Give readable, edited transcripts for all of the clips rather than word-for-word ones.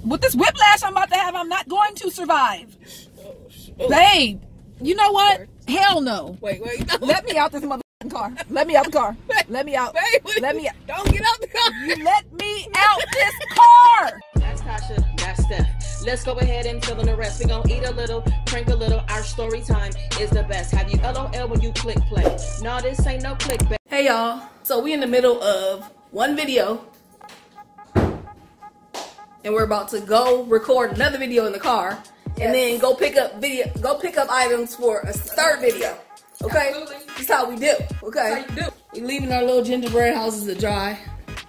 With this whiplash I'm about to have, I'm not going to survive. Oh, babe, you know what? Hell no. Wait. No. Let me out this motherfucking car. Let me out the car. Let me out. Babe, let me out. Don't get out the car. You let me out this car. That's Tasha, that's Steph. Let's go ahead and fill in the rest. We gonna eat a little, drink a little. Our story time is the best. Have you LOL when you click play? No, this ain't no clickbait. Hey y'all, so we in the middle of one video. And we're about to go record another video in the car. And then go pick up items for a third video. Okay? Absolutely. That's how we do. Okay? That's how you do. We leaving our little gingerbread houses to dry.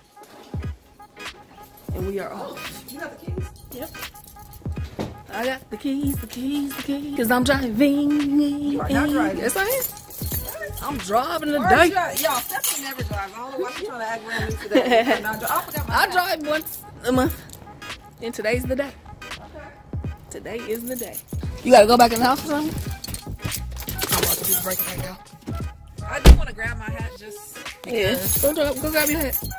And we are off. You got the keys? Yep. I got the keys. Cause I'm driving. You are not driving. Yes, I am. I'm driving today. Y'all, Stephanie never drives. I don't know why she's trying to act around me today. I drive once a month. And today's the day. Today is the day. You gotta go back in the house or something? I'm about to do the break right now. I do want to grab my hat just because. Yeah. Go grab your hat.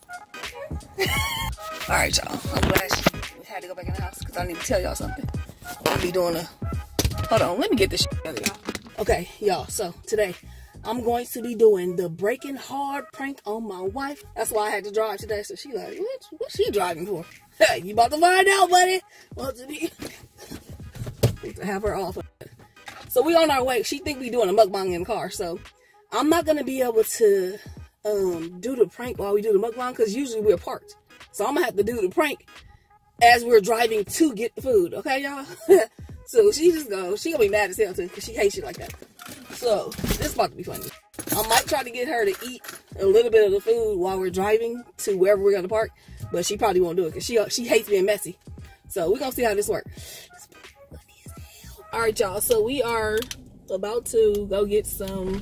Alright, y'all. I'm glad we had to go back in the house because I need to tell y'all something. I'll be doing hold on, let me get this shit together, y'all. Okay, y'all, so today I'm going to be doing the breaking hard prank on my wife. That's why I had to drive today. So she like, what's she driving for? Hey, you about to find out, buddy. Well, to be to have her off. So we on our way. She think we doing a mukbang in the car. So I'm not gonna be able to do the prank while we do the mukbang because usually we're parked. So I'm gonna have to do the prank as we're driving to get the food. Okay, y'all. So she gonna be mad as hell too because she hates shit like that. So this is about to be funny. I might try to get her to eat a little bit of the food while we're driving to wherever we're gonna park. But she probably won't do it because she hates being messy. So we're going to see how this works. Alright, y'all. So we are about to go get some...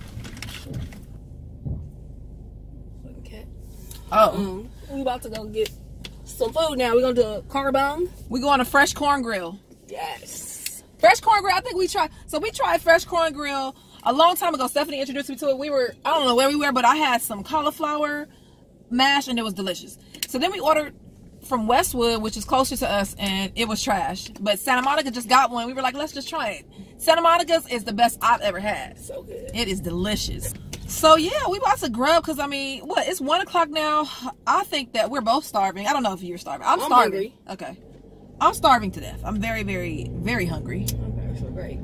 we about to go get some food now. We're going to do a carbone. We go on a fresh corn grill. Yes. Fresh corn grill. I think we tried fresh corn grill a long time ago. Stephanie introduced me to it. I don't know where we were, but I had some cauliflower mash and it was delicious. So then we ordered from Westwood, which is closer to us, and it was trash. But Santa Monica just got one. We were like, let's just try it. Santa Monica's is the best I've ever had. So good. It is delicious. So yeah, we about to grub because I mean, what? It's 1 o'clock now. I think that we're both starving. I don't know if you're starving. I'm starving. Hungry. Okay. I'm starving to death. I'm very, very, very hungry. Okay, so great.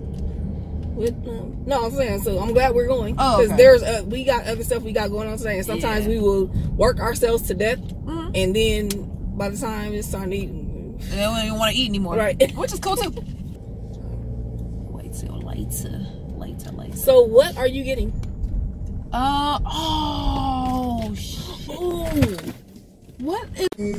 No, I'm saying, so I'm glad we're going. Oh, because okay. we got other stuff we got going on today, and sometimes we will work ourselves to death, and then by the time it's time to eat, they don't even want to eat anymore. Right. Which is cool too. Wait till later. So what are you getting? Oh, shit. What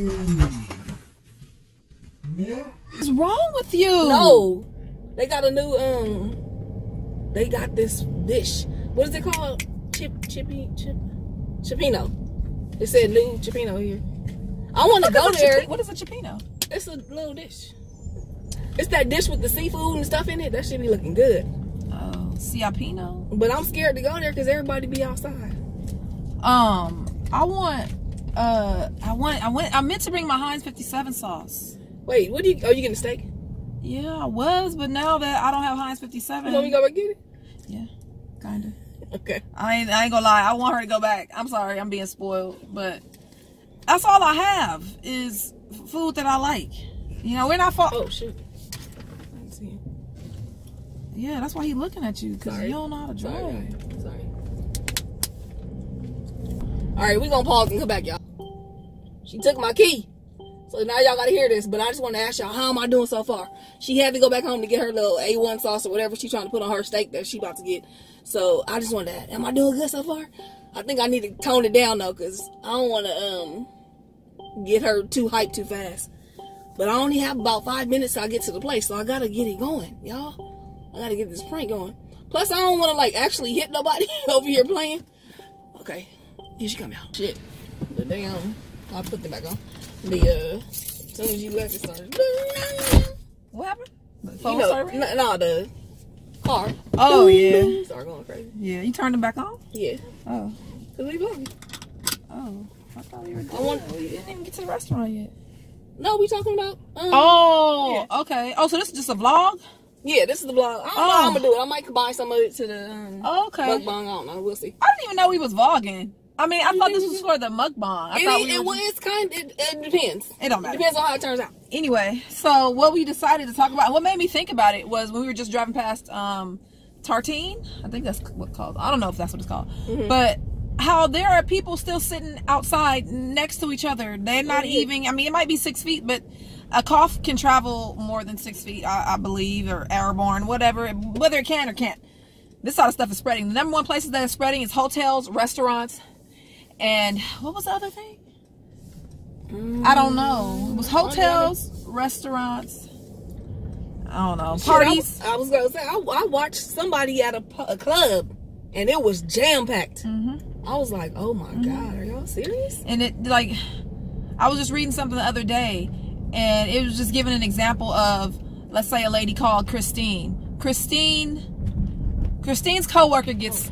is wrong with you? No, they got a new they got this dish. What is it called? Cioppino. It said new Cioppino here. I want to go there. What is a Cioppino? It's a little dish. It's that dish with the seafood and stuff in it. That should be looking good. Oh, Cioppino. But I'm scared to go there because everybody be outside. I meant to bring my Heinz 57 sauce. Wait, are you getting a steak? Yeah, I was, but now that I don't have Heinz 57. You want me to go back get it? Yeah, kinda. Okay. I ain't gonna lie. I want her to go back. I'm sorry, I'm being spoiled, but that's all I have is food that I like. You know, we're not far. Oh shoot. I didn't see him. Yeah, that's why he's looking at you because you don't know how to drive. Sorry. All right, we're gonna pause and come back, y'all. She took my key. So now y'all gotta hear this, but I just want to ask y'all, how am I doing so far? She had to go back home to get her little A1 sauce or whatever she's trying to put on her steak that she about to get. So I just wanted to ask, am I doing good so far? I think I need to tone it down though, because I don't want to get her too hyped too fast. But I only have about 5 minutes till I get to the place, so I gotta get it going, y'all. I gotta get this prank going. Plus, I don't want to like actually hit nobody over here playing. Okay, here she come out. Shit, the damn. I'll put them back on. As soon as you left, it started. What happened? The car. Oh yeah. Started going crazy. Yeah, you turned them back on? Yeah. Oh. Cause we love you. Oh, I thought we were. We didn't even get to the restaurant yet. No, we talking about. Okay. Oh, so this is just a vlog? Yeah, this is the vlog. I don't know how I'm gonna do it. I might combine some of it to the okay. mukbang. I don't know. We'll see. I didn't even know we was vlogging. I mean, I thought this was for the mukbang. It depends. It don't matter. It depends on how it turns out. Anyway, so what we decided to talk about, what made me think about it was when we were just driving past Tartine. I think that's what it's called. I don't know if that's what it's called. But how there are people still sitting outside next to each other. They're not even, I mean, it might be 6 feet, but a cough can travel more than 6 feet, I believe, or airborne, whatever, whether it can or can't. This sort of stuff is spreading. The number one places that is spreading is hotels, restaurants, and what was the other thing? I don't know. It was hotels, restaurants, I don't know, parties. I was gonna say, I watched somebody at a club, and it was jam-packed. I was like, oh my God, are y'all serious? And it, like, I was just reading something the other day, and it was just giving an example of, let's say a lady called Christine. Christine's coworker gets...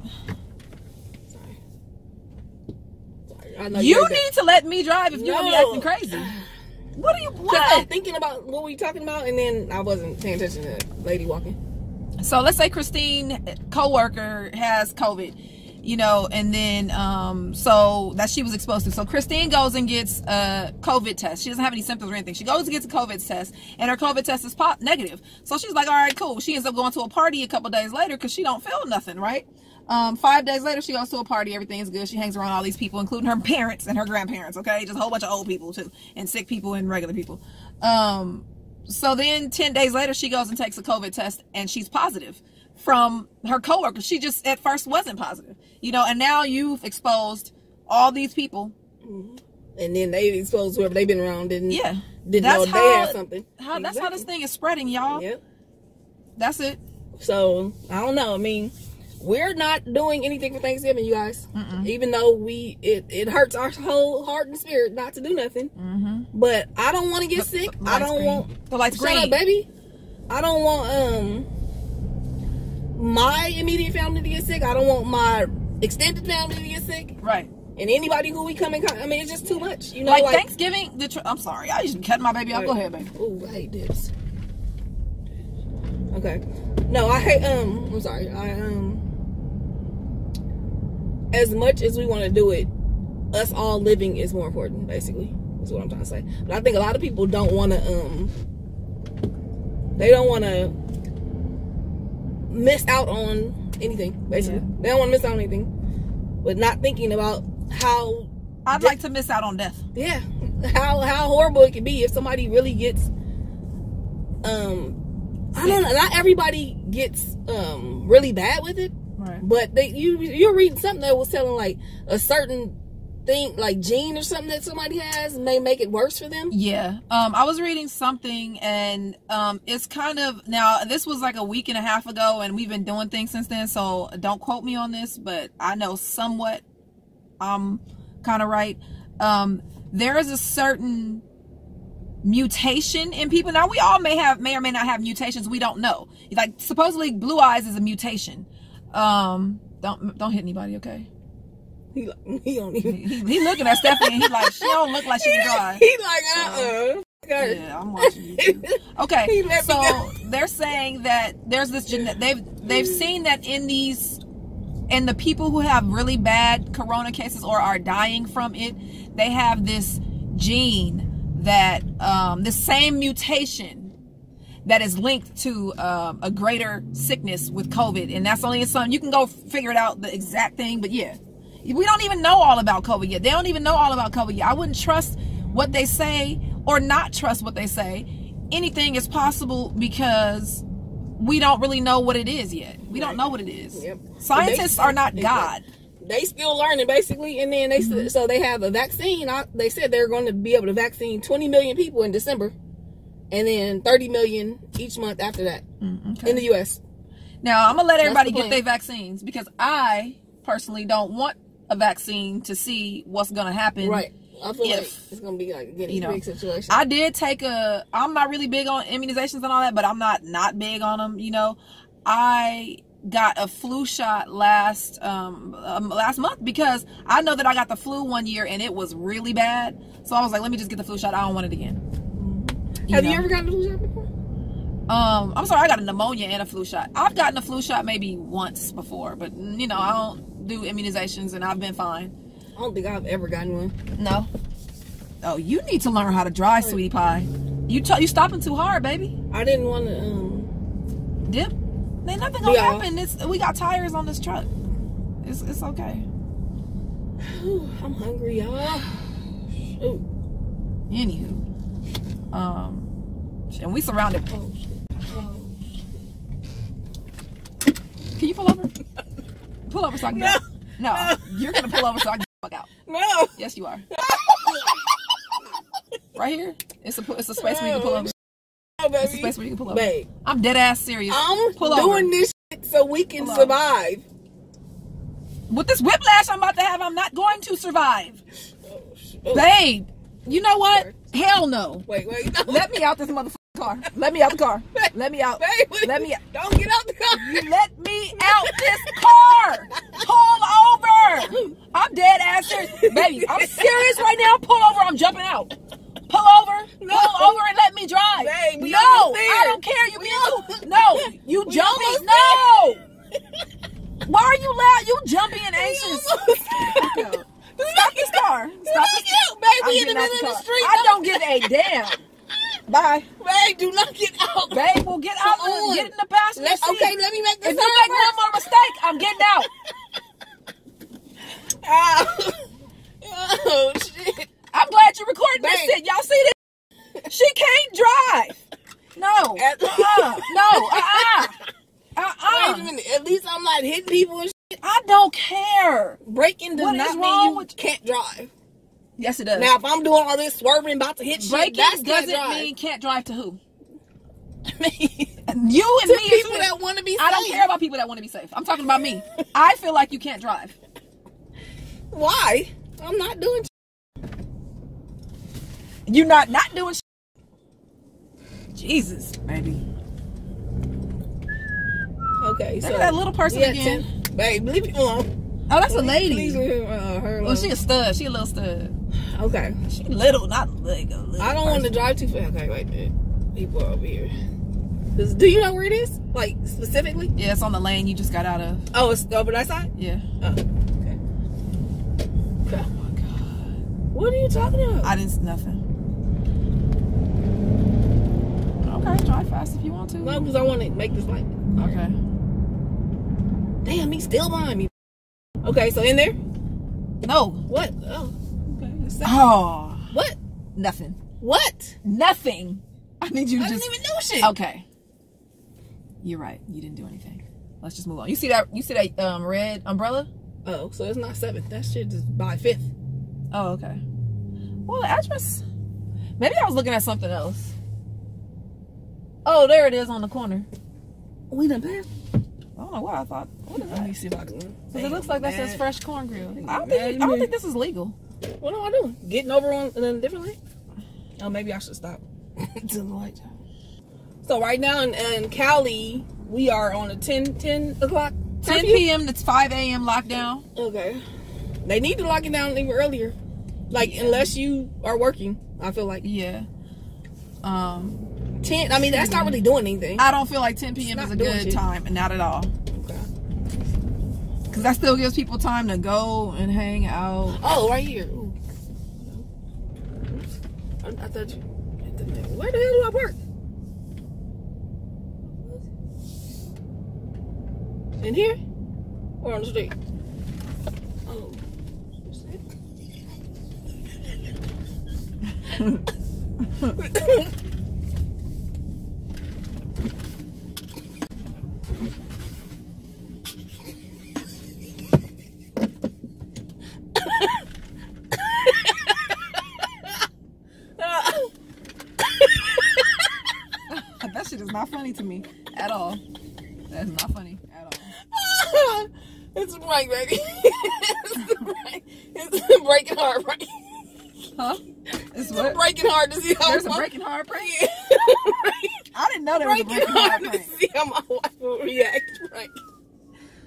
You need to let me drive if you're gonna be acting crazy. What are you? What? I'm thinking about what we talking about, and then I wasn't paying attention to the lady walking. So let's say Christine, coworker, has COVID, you know, and then so that she was exposed to. So Christine goes and gets a COVID test. She doesn't have any symptoms or anything. She goes and gets a COVID test, and her COVID test is negative. So she's like, all right, cool. She ends up going to a party a couple days later because she don't feel nothing, right? 5 days later, she goes to a party. Everything is good. She hangs around all these people, including her parents and her grandparents. Okay, just a whole bunch of old people too, and sick people and regular people. So then 10 days later, she goes and takes a COVID test, and she's positive from her coworker. She just at first wasn't positive, you know, and now you've exposed all these people, and then they exposed whoever they've been around. Didn't know they had something. That's how this thing is spreading, y'all. Yep. That's it. So I don't know. I mean, we're not doing anything for Thanksgiving, you guys. Even though it hurts our whole heart and spirit not to do nothing. But I don't want to get sick. I don't want the lights green, shut up, baby. I don't want my immediate family to get sick. I don't want my extended family to get sick. Right. And anybody who we come in contact, I mean, it's just too much. You know, like Thanksgiving. I'm sorry, I used to be cutting my baby off. Go ahead, baby. Oh, I hate this. Okay. No, I hate. I'm sorry. As much as we want to do it, us all living is more important, basically. That's what I'm trying to say. But I think a lot of people don't want to, they don't want to miss out on anything, basically. Yeah. They don't want to miss out on anything. But not thinking about how... I'd like to miss out on death. Yeah. How horrible it can be if somebody really gets, I don't know, not everybody gets really bad with it. Right. But you're reading something that was telling like a certain thing, like gene or something that somebody has may make it worse for them. Yeah. I was reading something, and it's kind of, now this was like a week and a half ago, and we've been doing things since then, so don't quote me on this, but I know somewhat I'm kind of right. There is a certain mutation in people. Now we all may or may not have mutations. We don't know. Like supposedly blue eyes is a mutation. Don't hit anybody, okay? He don't even. He looking at Stephanie, and he like, she don't look like she can drive. He like, yeah, I'm watching you too. Okay, so they're saying that there's this they've seen that in the people who have really bad corona cases or are dying from it, they have this gene that this same mutation that is linked to a greater sickness with COVID, and that's only in some. You can go figure it out the exact thing, but yeah, we don't even know all about COVID yet. They don't even know all about COVID yet. I wouldn't trust what they say or not trust what they say. Anything is possible because we don't really know what it is yet. We don't know what it is. Yep. Scientists are not God. They still learning basically, and then so they have a vaccine. They said they're going to be able to vaccine 20 million people in December. And then 30 million each month after that in the U.S. Now, I'm going to let everybody get their vaccines because I personally don't want a vaccine to see what's going to happen. Right. I feel like it's going to be like a big situation. I did take I'm not really big on immunizations and all that, but I'm not big on them. You know, I got a flu shot last month because I know that I got the flu one year and it was really bad. So I was like, let me just get the flu shot. I don't want it again. Have you ever gotten a flu shot before? I'm sorry, I got a pneumonia and a flu shot. I've gotten a flu shot maybe once before, but you know, I don't do immunizations and I've been fine. I don't think I've ever gotten one. No. Oh, you need to learn how to drive, sweetie pie. You stopping too hard, baby. I didn't want to dip. Ain't nothing gonna happen. We got tires on this truck. It's okay. I'm hungry, y'all. Shoot. Anywho, and we surrounded. Can you pull over? Pull over so I can get. No, you're gonna pull over so I can get the fuck out. No. Yes, you are. Right here. It's a space where you can pull over. No, baby. It's a space where you can pull over. Babe. I'm dead ass serious. I'm pull doing over. this shit so we can survive. With this whiplash I'm about to have, I'm not going to survive. Babe, you know what? Hell no. Wait. Let me out this motherfucking car. Let me out the car. Let me out. Babe, let me out. Don't get out the car. You let me out this car. Pull over. I'm dead ass serious. Baby, I'm serious right now. Pull over. I'm jumping out. Pull over. No. Pull over and let me drive. Babe, no, I don't care. You no, you jumping. No. Why are you loud? You jumpy and anxious. Stop this car. Stop this car. Baby, in the middle of the street. I don't give a damn. Bye. Babe, do not get out. Babe, we'll get out and get in the passenger seat. Okay, let me make this. If you make one more mistake, I'm getting out. Oh, shit. I'm glad you're recording this shit. Y'all see this? She can't drive. No. No. Wait a minute. At least I'm not hitting people and shit. I don't care. Breaking does not mean you can't drive. Yes, it does. Now, if I'm doing all this swerving, about to hit shit, that's doesn't mean can't drive to who? Me. You and to me. People that want to be safe. I don't care about people that want to be safe. I'm talking about me. I feel like you can't drive. Why? I'm not doing shit. You're not doing shit. Jesus, baby. Okay, so that little person again. Babe, leave me alone. Oh, that's a lady. Please leave her alone. Well, she a stud. She a little stud. Okay. She little, not like a little. I don't want to drive too fast. Okay, wait a minute. People are over here. Do you know where it is? Like, specifically? Yeah, it's on the lane you just got out of. Oh, it's over that side? Yeah. Oh, okay. Oh, my God. What are you talking about? Nothing. Okay, drive fast if you want to. No, because I want to make this light. Okay. Damn, he's still behind me. Okay, so in there? No. What? Oh. Okay. Oh. What? Nothing. What? Nothing. I need you to didn't even do shit. Okay. You're right. You didn't do anything. Let's just move on. You see that red umbrella? Oh, so it's not 7th. That shit is by 5th. Oh, okay. Well, the address. Maybe I was looking at something else. Oh, there it is on the corner. We done passed. I don't know what I thought. What is that? Let me see if I can. Because it looks like that says fresh corn grill. I don't think this is legal. What am I doing? Getting over on a different lane? Oh, maybe I should stop. To the light. So right now in Cali, we are on a 10 o'clock. 10 p.m. to 5 a.m. lockdown. Okay. They need to lock it down even earlier. Like, unless you are working, I feel like. Yeah. 10, I mean, that's not really doing anything. I don't feel like 10 p.m. is a good time. Not at all. Okay. Because that still gives people time to go and hang out. Oh, right here. Ooh. I thought you... Where the hell do I park? In here? Or on the street? Oh. That shit is not funny to me at all. That's not funny at all. It's right, baby. It's breaking hard, right? Huh? It's what? Breaking hard to see how there's a breaking hard prank. Yeah. I didn't know there was a breaking hard prank. To see how my wife will react, right?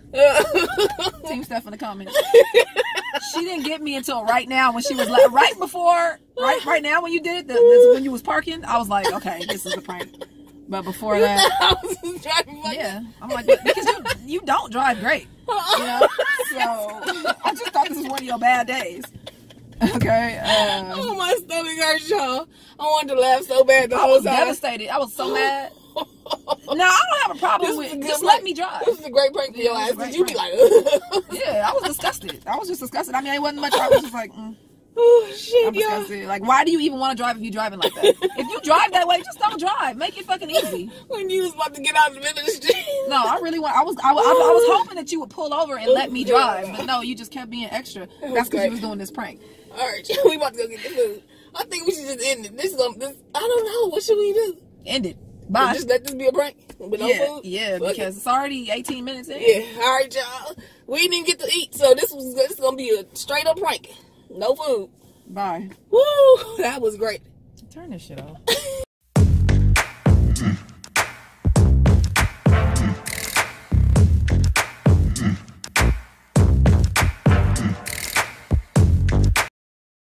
Team Steph in the comments. She didn't get me until right now when she was like, right before, right now when you did when you was parking, I was like, okay, this is a prank. But before that, I was just driving like yeah, I'm like, because you don't drive great, you know. So I just thought this was one of your bad days. Okay. Oh, my stomach hurts, y'all. I wanted to laugh so bad the whole time. I was devastated. I was so mad. No, I don't have a problem with just let me drive. This is a great prank for your ass. Did you be like, yeah, I was disgusted. I was just disgusted. I mean, it wasn't much. I was just like, oh shit, I'm disgusted. Like, why do you even want to drive if you're driving like that? If you drive that way, just don't drive. Make it fucking easy. When you was about to get out of the middle of the street. No, I really want. I was hoping that you would pull over and let me drive, but no, you just kept being extra. That's because you was doing this prank. All right, we about to go get the food. I think we should just end it. This I don't know. What should we do? End it. Bye. Just let this be a prank. With no food? Yeah, because it's already 18 minutes in. Yeah. All right, y'all. We didn't get to eat, so this is gonna be a straight up prank. No food. Bye. Woo! That was great. Turn this shit off.